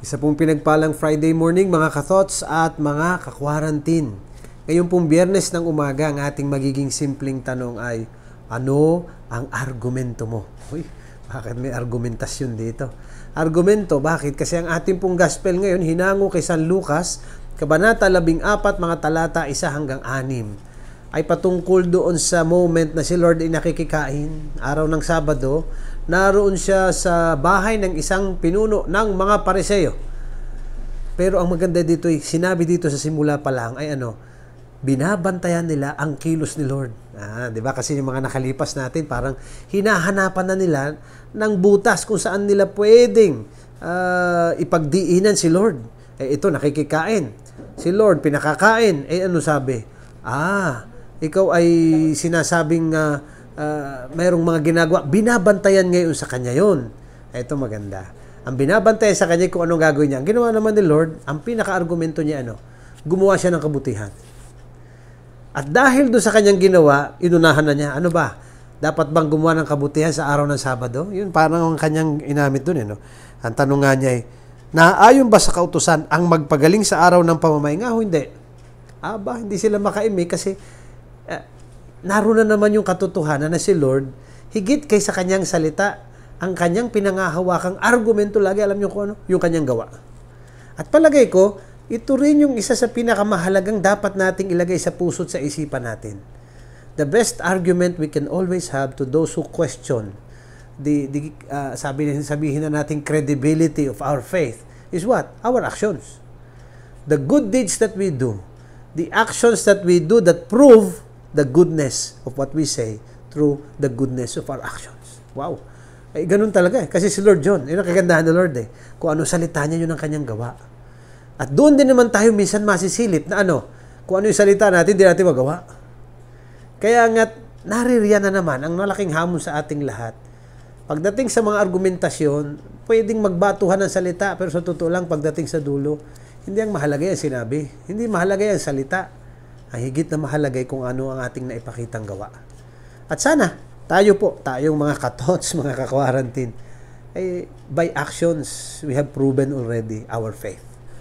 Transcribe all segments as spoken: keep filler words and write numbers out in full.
Isa pong pinagpalang Friday morning mga ka-thoughts at mga ka-quarantine. Ngayon pong Biyernes ng umaga, ang ating magiging simpleng tanong ay, ano ang argumento mo? Uy, bakit may argumentasyon dito? Argumento, bakit? Kasi ang ating pong gospel ngayon, hinango kay San Lucas, Kabanata labing apat, mga talata isa hanggang anim, ay patungkol doon sa moment na si Lord ay nakikikain, araw ng Sabado. Naroon siya sa bahay ng isang pinuno ng mga Pariseo. Pero ang maganda dito, sinabi dito sa simula pa lang ay ano, binabantayan nila ang kilos ni Lord. Ah, 'di ba? Kasi yung mga nakalipas natin, parang hinahanapan na nila ng butas kung saan nila pwedeng uh, ipagdiinan si Lord. Eh ito, nakikikain. Si Lord pinakakain. Eh ano sabi? Ah, ikaw ay sinasabing uh, Uh, mayroong mga ginagawa, binabantayan ngayon sa kanya yon. Ito maganda. Ang binabantayan sa kanya kung anong gagawin niya. Ang ginawa naman ni Lord, ang pinaka-argumento niya, ano? Gumawa siya ng kabutihan. At dahil doon sa kanyang ginawa, inunahan na niya, ano ba? Dapat bang gumawa ng kabutihan sa araw ng Sabado? Yun parang ang kanyang inamit doon. Eh, no? Ang tanong nga niya ay, naayon ba sa kautusan ang magpagaling sa araw ng pamamahinga o hindi? Aba, hindi sila makaimi kasi uh, naroon na naman yung katotohanan na si Lord, higit kaysa kanyang salita, ang kanyang pinangahawakang argumento lagi, alam niyo kung ano? Yung kanyang gawa. At palagay ko, ito rin yung isa sa pinakamahalagang dapat nating ilagay sa puso't sa isipan natin. The best argument we can always have to those who question the, the uh, sabi, sabihin na natin credibility of our faith is what? Our actions. The good deeds that we do, the actions that we do that prove the goodness of what we say through the goodness of our actions. Wow. Eh, ganun talaga eh. Kasi si Lord John, yun ang kagandahan ng Lord eh. Kung ano salita niya, yun ang kanyang gawa. At doon din naman tayo minsan masisilip na ano, kung ano yung salita natin, hindi natin magawa. Kaya nga't naririyan na naman ang malaking hamon sa ating lahat. Pagdating sa mga argumentasyon, pwedeng magbatuhan ng salita, pero sa totoo lang, pagdating sa dulo, hindi ang mahalaga yung sinabi. Hindi mahalaga yung salita. Ang higit na mahalaga kung ano ang ating naipakitang gawa. At sana, tayo po, tayong mga ka-thoughts, mga ka-quarantine, ay by actions, we have proven already our faith.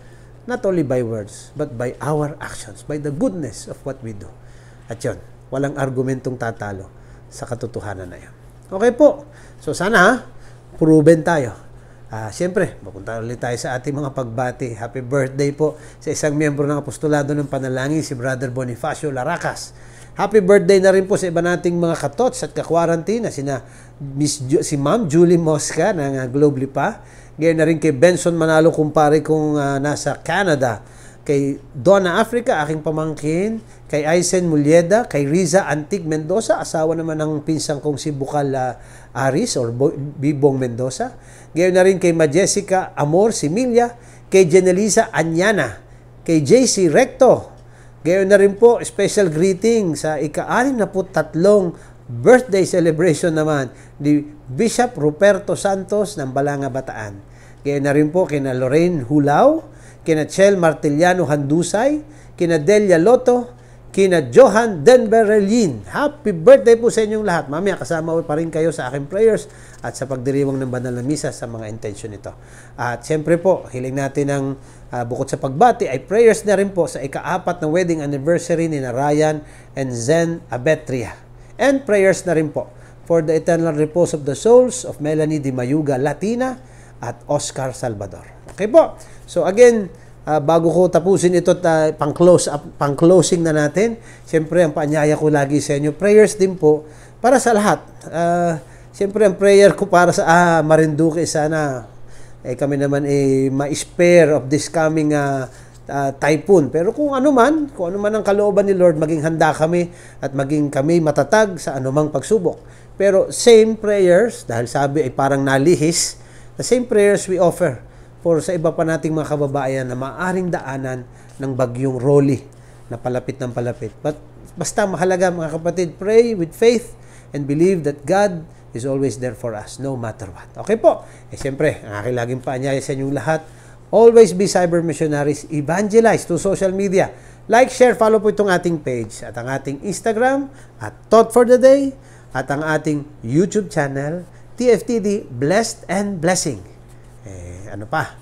Not only by words, but by our actions, by the goodness of what we do. At yun, walang argumentong tatalo sa katotohanan na yun. Okay po. So sana ha, proven tayo. Ah, siyempre, mapunta ulit tayo sa ating mga pagbati. Happy birthday po sa isang miyembro ng Apostolado ng Panalangin, si Brother Bonifacio Laracas. Happy birthday na rin po sa iba nating mga katots at ka-quarantine, sina Miss Ju- si Ma'am Julie Mosca ng uh, Globally pa. Ngayon na rin kay Benson Manalo, kumpare kong uh, nasa Canada. Kay Donna Africa, aking pamangkin. Kay Aisen Mulieda, kay Riza Antig Mendoza, asawa naman ng pinsang kong si Bukal uh, Aris or Bo- Bibong Mendoza. Ngayon na rin kay Majessica Amor Similia, kay Jenelisa Anyana, kay J C Recto. Ngayon na rin po, special greeting sa ika-anim na po tatlong birthday celebration naman ni Bishop Ruperto Santos ng Balanga, Bataan. Ngayon na rin po kina Lorraine Hulao, kina Chel Martiliano Handusay, kina Delia Loto, kina Johan Denberelin. Happy birthday po sa inyong lahat. Mamaya kasama pa rin kayo sa aking prayers at sa pagdiriwang ng banal na misa sa mga intention nito. At siyempre po, hiling natin ng uh, bukod sa pagbati ay prayers na rin po sa ika-apat na wedding anniversary ni na Ryan and Zen Abetria. And prayers na rin po for the eternal repose of the souls of Melanie Di Mayuga Latina at Oscar Salvador. Okay po. So again, Uh, bago ko tapusin ito, uh, pang-close up, pang-closing na natin, siyempre ang paanyaya ko lagi sa inyo, prayers din po para sa lahat. Uh, siyempre ang prayer ko para sa ah, Marinduque, sana eh, kami naman eh, ma-spare of this coming uh, uh, typhoon. Pero kung ano man, kung ano man ang kalooban ni Lord, maging handa kami at maging kami matatag sa anumang pagsubok. Pero same prayers, dahil sabi ay parang nalihis, the same prayers we offer for sa iba pa nating mga kababayan na maaring daanan ng bagyong Rolly na palapit ng palapit. But basta mahalaga mga kapatid, pray with faith and believe that God is always there for us, no matter what. Okay po. Eh siyempre, ang aking laging paanyaya sa inyong lahat, always be cyber missionaries, evangelize to social media. Like, share, follow po itong ating page at ang ating Instagram at Thought for the Day at ang ating YouTube channel, T F T D, Blessed and Blessing. Eh, ano pa?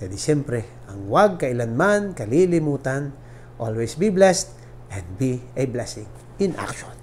E di siyempre, ang huwag kailanman kalilimutan, always be blessed and be a blessing in action.